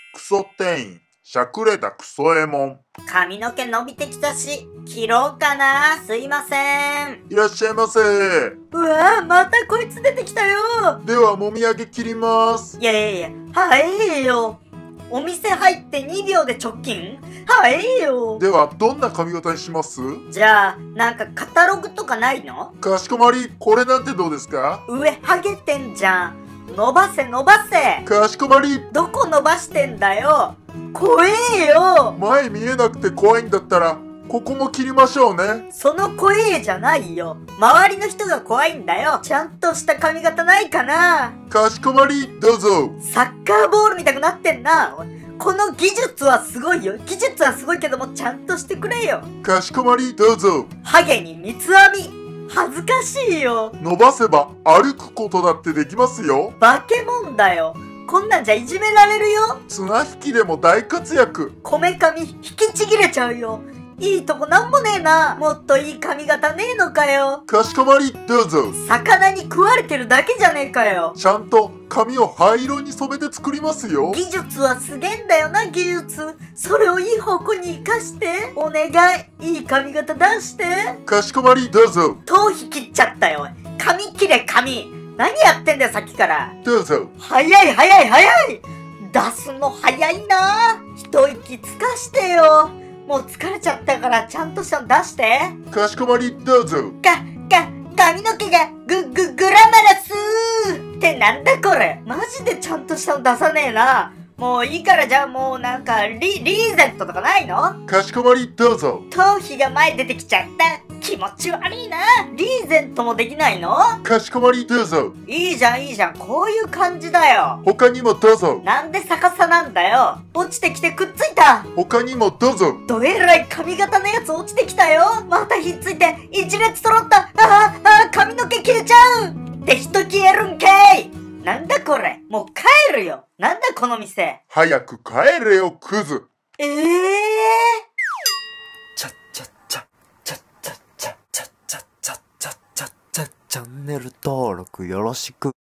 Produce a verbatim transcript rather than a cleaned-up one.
クソ店員、しゃくれたクソエモン。 髪の毛伸びてきたし、切ろうかな。すいません。 いらっしゃいませ。 うわぁ、またこいつ出てきたよ。 では、もみあげ切ります。 いやいやいや、早いよ。お店入ってにびょうで直近？早いよ。 では、どんな髪型にします？ じゃあ、なんかカタログとかないの？ かしこまり、これなんてどうですか？ 上ハゲてんじゃん。伸ばせ伸ばせ。 かしこまり。 どこ伸ばしてんだよ。怖えよ。 前見えなくて怖いんだったら、ここも切りましょうね。 その怖えじゃないよ。周りの人が怖いんだよ。ちゃんとした髪型ないかな。 かしこまり、どうぞ。 サッカーボールみたくなってんな。この技術はすごいよ。技術はすごいけども、ちゃんとしてくれよ。 かしこまり、どうぞ。 ハゲに三つ編み。恥ずかしいよ。 伸ばせば歩くことだってできますよ。 化け物だよ。こんなんじゃいじめられるよ。 綱引きでも大活躍。 こめかみ引きちぎれちゃうよ。いいとこなんもねえな。もっといい髪型ねえのかよ。 かしこまり、どうぞ。 魚に食われてるだけじゃねえかよ。 ちゃんと髪を灰色に染めて作りますよ。 技術はすげえんだよな、技術。それをいい方向に活かして。お願い。いい髪型出して。 かしこまり、どうぞ。 頭皮切っちゃったよ。髪切れ、髪。何やってんだよ、さっきから。 どうぞ。 早い早い早い。出すの早いな。一息つかしてよ。もう疲れちゃったからちゃんとしたの出して。 かしこまり、どうぞ。 か、か、髪の毛がぐ、ぐ、グラマラスーってなんだこれ。マジでちゃんとしたの出さねえな。もういいからじゃあもうなんかリ、リーゼントとかないの？ かしこまり、どうぞ。 頭皮が前出てきちゃった。気持ち悪いな。リーゼントもできないの？ かしこまり、どうぞ。 いいじゃんいいじゃん。こういう感じだよ。 他にもどうぞ。 なんで逆さなんだよ。落ちてきてくっついた。 他にもどうぞ。 どえらい髪型のやつ落ちてきたよ。またひっついて一列揃った。ああ、ああ、髪の毛切れちゃう。って人消えるんけい。なんだこれ。もう帰るよ。なんだこの店。 早く帰れよ、クズ。 ええー。 チャッチャッチャッチャッチャッチャッチャッチャッチャッチャッチャッチャッチャンネル登録よろしく。